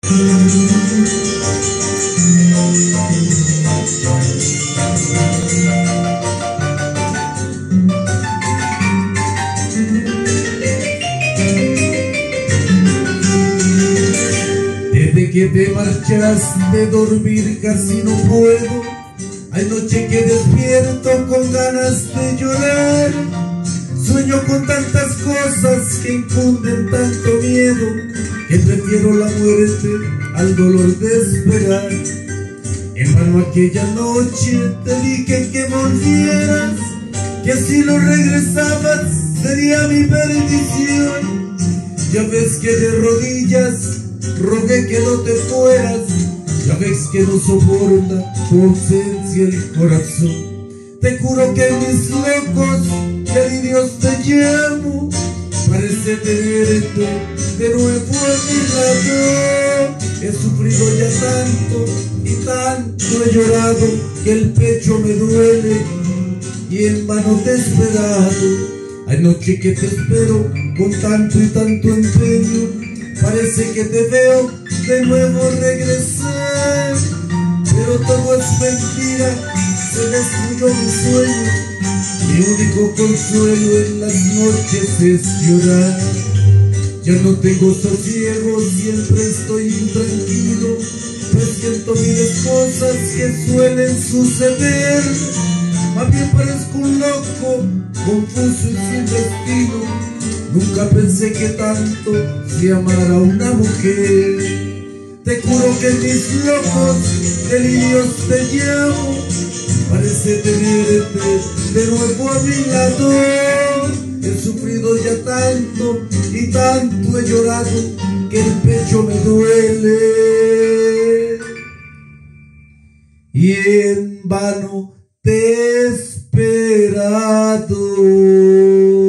Desde que te marchaste, dormir casi no puedo. Hay noche que despierto con ganas de llorar. Sueño con tantas cosas que infunden tanto miedo, que prefiero la muerte al dolor de esperar. En vano aquella noche te dije que volvieras, que si no regresabas sería mi perdición. Ya ves que de rodillas rogué que no te fueras, ya ves que no soporta tu ausencia el corazón. Te juro que en mis locos delirios te llamo, parece tenerte de nuevo a mi lado. He sufrido ya tanto y tanto he llorado, que el pecho me duele y en vano te he esperado. Hay noche que te espero con tanto y tanto empeño, parece que te veo de nuevo regresar, pero todo es mentira, se destruyó mi sueño. Mi único consuelo en las noches es llorar. Ya no tengo sosiego, siempre estoy intranquilo, pues siento miles cosas que suelen suceder. Más bien parezco un loco, confuso y sin destino. Nunca pensé que tanto se amara a una mujer. Te juro que en mis locos delirios te llamo, parece tenerte de nuevo a mi lado. He sufrido ya tanto y tanto he llorado, que el pecho me duele y en vano te he esperado.